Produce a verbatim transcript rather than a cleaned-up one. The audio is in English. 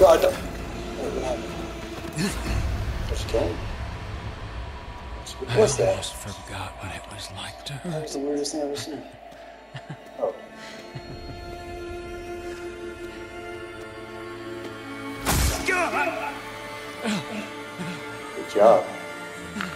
god! Wait, what happened? What's going? What was that? I almost forgot what it was like to That hurt. was the weirdest thing I've ever seen. Oh. Good job.